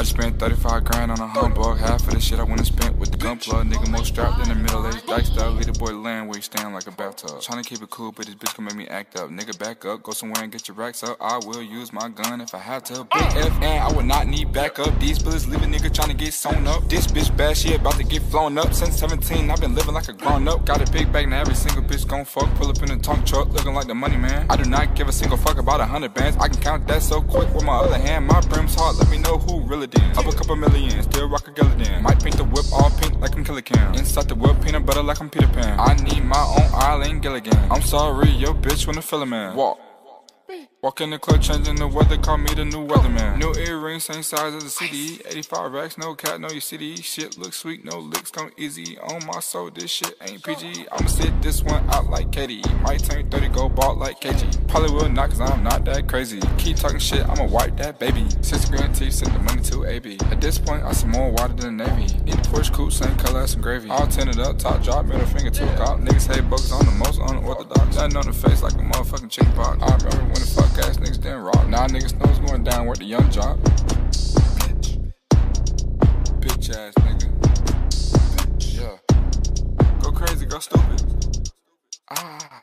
I just spent 35 grand on a humbug. Half of the shit I went and spent with the gun plug. Nigga more strapped than a middle-aged diced up. Lead the boy land where he stand like a bathtub. Tryna keep it cool, but this bitch gon' make me act up. Nigga back up, go somewhere and get your racks up. I will use my gun if I have to. Big F and I would not need backup. These bullets leave a nigga tryna get sewn up. This bitch bad, she about to get flown up. Since 17, I've been living like a grown up. Got a big bag, now every single bitch gon' fuck. Pull up in a tongue truck, looking like the money man. I do not give a single fuck about 100 bands. I can count that so quick with my other hand. My brim's hard, let me know who really did. Up a couple million, still rock a Gilligan. Might paint the whip all pink like I'm Killer Cam. Inside the whip, peanut butter like I'm Peter Pan. I need my own Eileen Gilligan. I'm sorry, your bitch wanna fill a man. Walk in the club, changing the weather, call me the new weatherman. New earrings, same size as the CD. 85 racks, no cat, no UCD. Shit look sweet, no licks come easy. On my soul, this shit ain't PG. I'ma sit this one out like Katie. Might turn 30, go bald like KG. Probably will not, cause I'm not that crazy. Keep talking shit, I'ma wipe that baby. 6 grand teeth, send the money to AB. At this point, I some more water than the Navy. Eat the Porsche coupe, same color as some gravy. All tinted up, top drop, middle finger to a cop. Niggas hate bugs on the most unorthodox. Nothing on the face like a motherfucking chicken pox. I remember when the fuck ass niggas didn't rock. Now niggas know what's going down with the young job. Bitch ass nigga. Yeah. Go crazy, go stupid. Ah.